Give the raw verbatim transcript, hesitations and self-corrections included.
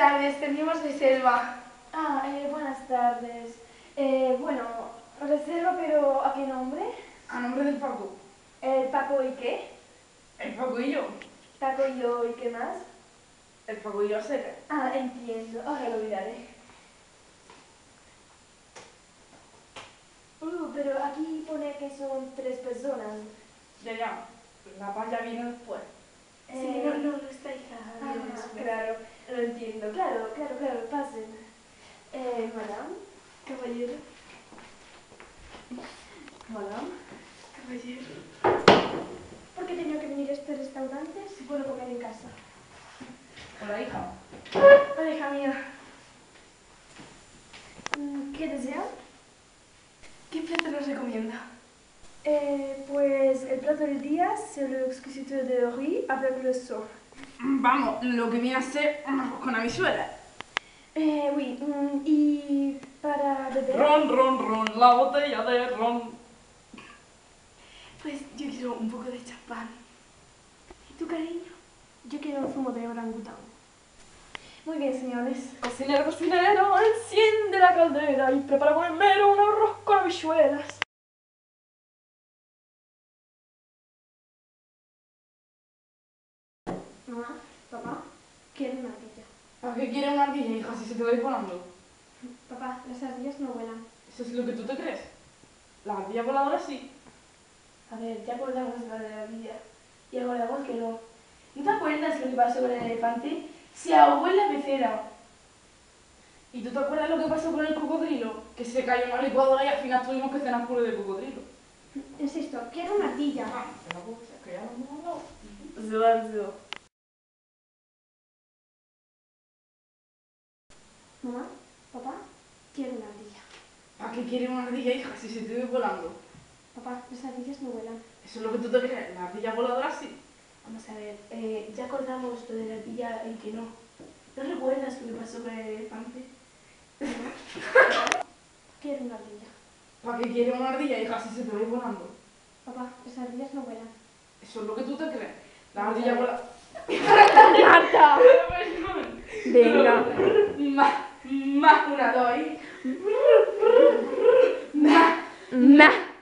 tardes, teníamos reserva. Ah, eh, buenas tardes. Eh, bueno, reserva, pero ¿a qué nombre? A nombre del Paco. ¿El Paco y qué? El Paco y yo. Paco y yo y qué más? El Paco y yo seca. Ah, entiendo. Ahora lo miraré. Uh, pero aquí pone que son tres personas. Ya, ya. La paz ya viene después. Eh, Sí, no, no, nuestra hija Ah, viene después. claro, lo entiendo. Claro, claro, claro, pasen. Eh, madame, caballero. Madame. Caballero. ¿Por qué tenía que venir a este restaurante si puedo comer en casa? Hola, hija. Hola, hija mía. ¿Qué desea? ¿Qué plato nos recomienda? Eh, pues el plato del día c'est le exquisito de riz avec le sauce. Vamos, lo que viene a ser un arroz con habichuelas. Eh, oui, mm, y para beber... Ron, ron, ron, la botella de ron. Pues yo quiero un poco de champán. ¿Y tu cariño? Yo quiero zumo de orangután. Muy bien, señores. Cocinero, cocinero, enciende la caldera y prepara con el mero un arroz con habichuelas. Mamá, papá, quiero una ardilla. ¿Para qué quieres una ardilla, hija, si se te va a ir volando? Papá, las ardillas no vuelan. ¿Eso es lo que tú te crees? Las ardillas voladoras sí. A ver, ya acordamos de la de la ardilla y acordamos que no. ¿No te acuerdas lo que pasó con el elefante? Se ahogó en la pecera. ¿Y tú te acuerdas lo que pasó con el cocodrilo? Que se cayó en una licuadora y al final tuvimos que cenar puré de cocodrilo. Insisto, quiero una ardilla. Ah, que no puedo ser, que ya lo hemos hablado. Silencio. Mamá, papá, quiero una ardilla. ¿Para qué quieres una ardilla, hija, si se te va volando? Papá, las ardillas no vuelan. Eso es lo que tú te crees. Las ardillas voladoras sí. Vamos a ver, eh, ya acordamos lo de la ardilla y que no. ¿No recuerdas lo que pasó con el elefante? Quiero una ardilla. ¿Para qué quieres una ardilla, hija, si se te va a ir volando? Papá, las ardillas no vuelan. Eso es lo que tú te crees. Las ardillas voladoras... ¡Marta! Venga. Más, más una, dos y... Ma.